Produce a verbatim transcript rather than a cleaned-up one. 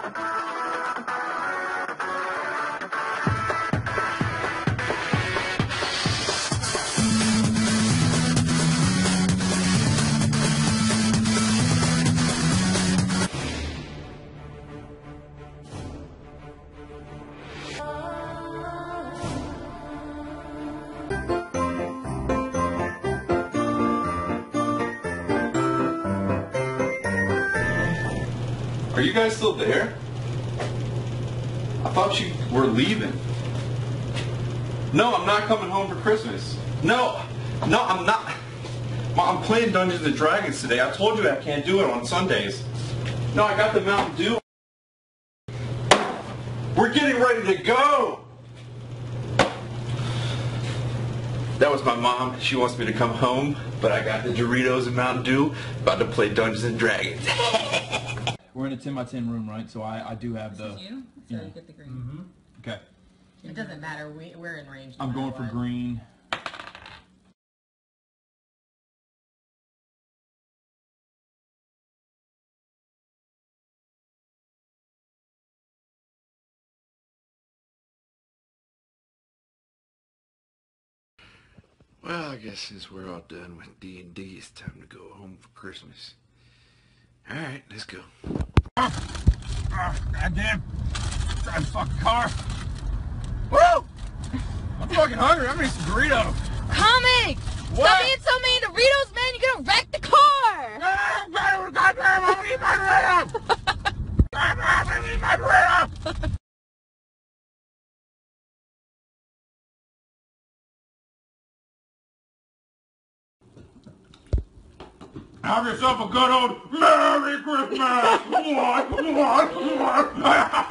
Are you guys still there? I thought you were leaving. No, I'm not coming home for Christmas. No, no, I'm not. Mom, I'm playing Dungeons and Dragons today. I told you I can't do it on Sundays. No, I got the Mountain Dew. We're getting ready to go. That was my mom. She wants me to come home, but I got the Doritos and Mountain Dew. About to play Dungeons and Dragons. We're in a ten by ten room, right? So I, I do have This the... is you? So you get the green. Mm-hmm. Okay. It doesn't matter. We, we're in range. I'm no going matter for what. green. Well, I guess since we're all done with D and D, it's time to go home for Christmas. Alright, let's go. Oh, goddamn. Drive fucking car. Woo! I'm fucking hungry. I'm gonna eat some Doritos. Comic! What? Stop eating so many Doritos, man. You're gonna wreck the car! Goddamn, I'm gonna eat my Doritos. I'm gonna eat my Doritos. Have yourself a good old Merry Christmas!